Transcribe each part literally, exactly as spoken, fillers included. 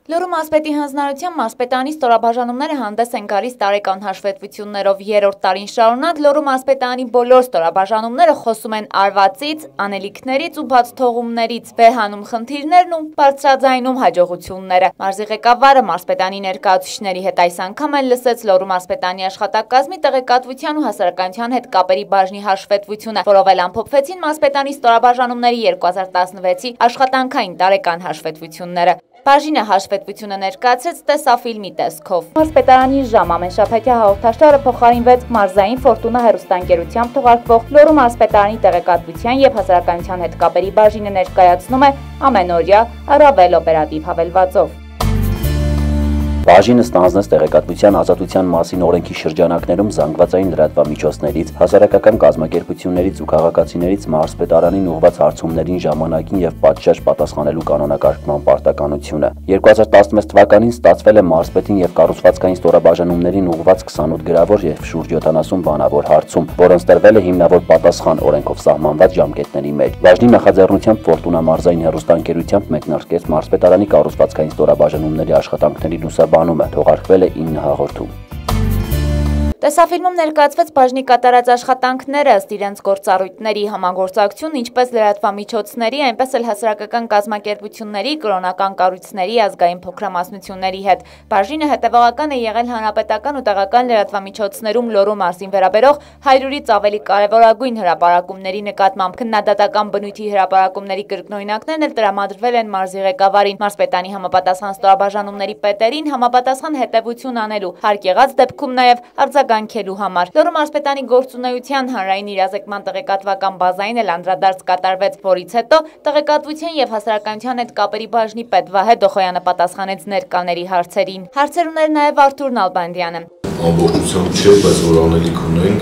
Լոռու մարզպետի հանձնարարությամբ մարզպետարանի ստորաբաժանումները հանդես են գալիս տարեկան հաշվետվություններով երրորդ տարին շարունակ Լոռու մարզպետարանի բոլոր ստորաբաժանումները խոսում են արվածից, անելիքներից ու բացթողումներից, վերհանում խնդիրներն ու բարձրաձայնում հաջողությունները։ Մարզի ղեկավարը մարզպետարանի ներկայացուցիչների հետ այս անգամ էլ լսեց Լոռու մարզպետարանի աշխատակազմի տեղեկատվության ու հասարակայնության հետ կապերի բաժնի հաշվետվությունը, որով էլ ամփոփվեցին մարզպետարանի ստորաբաժանումների երկու հազար տասնվեցի աշխատանքային տարեկան հաշվետվությունները։ Բաժինը հաշվետվությունը ներկայացրեց տեսաֆիլմի տեսքով։ Մարզպետարանի ժամ ամենշաբաթյա հաղորդաշարը փոխարինվեց մարզային Ֆորտունա հեռուստաընկերությամբ թողարկվող Լոռու մարզպետարանի տեղեկատվության և հասարակայնության հետ կապերի բաժինը ներկայացնում է ամենօրյա առավել օպերատիվ հավելվածով։ Բաժինը ստանձնեց տեղեկատվության ազատության մասին օրենքի շրջանակներում զանգվածային լրատվամիջոցներից, հասարակական կազմակերպություններից ու քաղաքացիներից մարզպետարանին ուղղված հարցումներին ժամանակին և պատշաճ պատասխանելու կանոնակարգման պարտականությունը։ երկու հազար տասնվեց թվականին ստացվել է մարզպետին և կառուցվածքային ստորաբաժանումներին ուղղված քսանութ գրավոր և շուրջ յոթանասուն բանավոր հարցում, որոնց տրվել է հիմնավոր պատասխան օրենքով սահմանված ժամկետների մեջ։ Բաժնի նախաձեռնությամբ Ֆորտունա մարզային հեռուստաընկերությամբ մեկնարկեց մարզպետարանի կառուցվածքային ստորաբաժանումների աշխատանքների լուսաբանումը, թողարկվել է ինը հաղորդում։ Տեսաֆիլմում ներկայացվեց բաժնի կատարած աշխատանքները ըստ իրենց գործառույթների, համագործակցություն ինչպես լրատվամիջոցների, այնպես էլ հասարակական կազմակերպությունների, կրոնական կառույցների, ազգային փոքրամասնությունների հետ։ Բաժինը հետևողական է եղել հանրապետական ու տեղական լրատվամիջոցներում Լոռու մարզին վերաբերող հարյուրից ավելի կարևորագույն հրապարակումների նկատմամբ։ Քննադատական բնույթի հրապարակումների կրկնօրինակներն էլ տրամադրվել են մարզի ղեկավարին, մարզպետարանի համապատասխան ստորաբաժանումների պետերին համապատասխան հետևություն անելու, հարկ եղած դեպքում նաև արձագանքելու համար։ Լոռու մարզպետարանի գործունեության հանրային իրազեկման տեղեկատվական բազային էլ անդրադարձ կատարվեց, որից հետո տեղեկատվության և հասարակայնության հետ կապերի բաժնի պետ Վահե Դոխոյանը պատասխանեց ներկաների հարցերին։ Հարցեր ուներ նաև Արթուր Նալբանդյանը։ Ամբողջությամբ չէ, բայց որ անելիք ունենք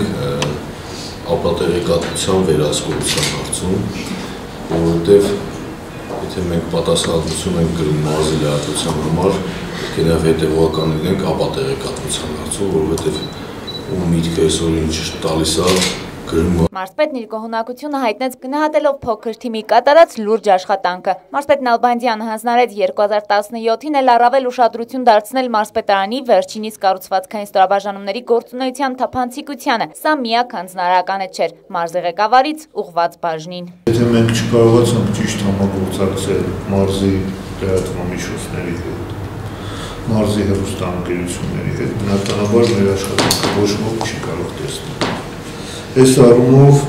ապա տեղեկատվության վերահսկողության հարցում, որովհետև եթե մենք պատասխանատվություն ենք կրում մարզի լրատվության համար, կնավ հետևողական լինենք ապա տեղեկատվության հարցում, որովհետև ու միտքը այսօր ինչ տալիս է գրում։ Մարզպետն իր գոհունակությունը հայտնեց գնահատելով փոքր թիմի կատարած լուրջ աշխատանքը։ Մարզպետ Նալբանդյանը հանձնարարեց երկու հազար տասնյոթին էլ առավել ուշադրություն դարձնել մարզպետարանի վերջինիս կառուցվածքային ստորաբաժանումների գործունեության թափանցիկությանը։ Սա միակ հանձնարարականը չէր մարզի ղեկավարից ուղղված բաժնին։ Եթե մենք չկարողացանք ճիշտ համագործակցել մարզի լրատվամիջոցների հետ, մարզի հեռուստաընկերությունների հետ, բնականաբար մեր աշխատանքը ոչ ոք չի կարող տեսնել։ Այս առումով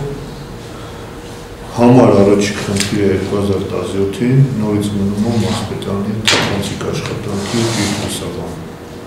համար առաջի խնդիրը երկու հազար տասնյոթին նորից մնում է մարզպետարանի թափանցիկ աշխատանքի ճիշտ լուսաբանում։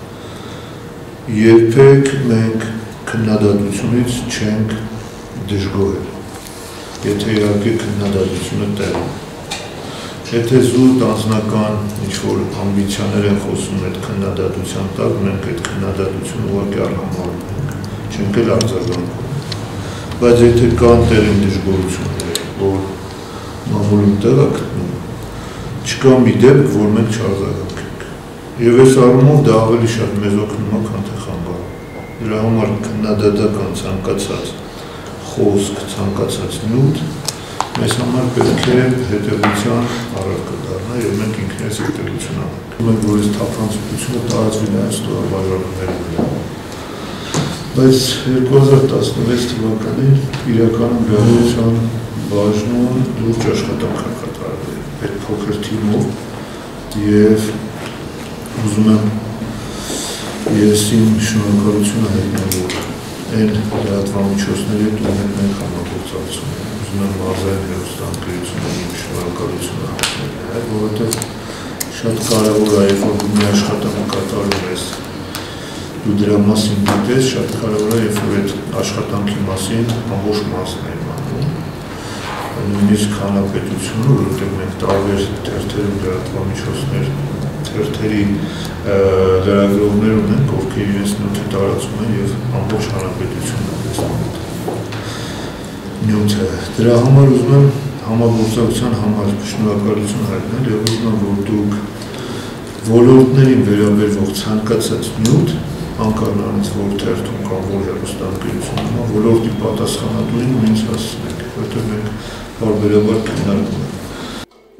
Երբեք մենք քննադատությունից չենք դժգոհել, եթե իհարկե քննադատությունը տեղում է։ Եթե զուտ անձնական ինչ-որ ամբիցիաներ են խոսում այդ քննադատության տակ, մենք այդ քննադատությունը ուղղակի արհամարհում ենք, չենք էլ արձագանքում։ Բայց եթե կան տեղին դժգոհություններ, որ մամուլում տեղ է գտնում, չկա մի դեպք, որ մենք չարձագանքենք։ Եվ այս առումով դա ավելի շատ մեզ օգնում է, քան թե խանգարում։ Դրա համար քննադատական ցանկացած խոսք, ցանկացած նյութ մեզ համար պետք է հետևության առարկա դառնա և մենք ինքներս հետևություն անենք։ Մենք որ այս թափանցիկությունը տարածվի նաև ստորաբաժանումների վրա։ Բայց երկու հազար տասնվեց թվականին իրականում լրատվության բաժնում լուրջ աշխատանք է կատարվել այդ փոքր թիմով և ուզում եմ ես իմ շնորհակալությունը հայտնել այն լրատվամիջոցների հետ ունենք մենք համագործակցություն։ Ուզում եմ մարզային հեռուստաընկերությունների իմ շնորհակալությունը հայտնել, որովհետև շատ կարևոր է, երբ որ մի աշխատանք կատարում ես, դու դրա մասին գիտես, շատ կարևոր է, երբ որ այդ աշխատանքի մասին ամբողջ մասն է իմանում, նույնիսկ հանրապետությունը, որովհետև մենք տարբեր թերթերի լրատվամիջոցներ, թերթերի լրագրողներ ունենք, ովքեր իրենց նյութը տարածում են և ամբողջ հանրապետությունը տեսնում նյութը։ Դրա համար ուզում եմ համագործակցության համար շնորհակալություն հայտնել և ուզում եմ, որ դուք ոլորտներին վերաբերվող ցանկացած նյութ, անկախ նրանից որ թերթում կամ որ հեռուստաընկերությունում, ոլորտի պատասխանատուին ու ինձ հասցնենք, որտեղ մենք բարբերաբար քննարկում ենք։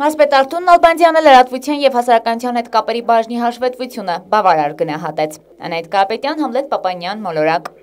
Մարզպետ Արթուր Նալբանդյանը լրատվության և հասարակայնության հետ կապերի բաժնի հաշվետվությունը բավարար գնահատեց։ Անահիտ Կարապետյան, Համլետ Պապանյան, Մոլորակ։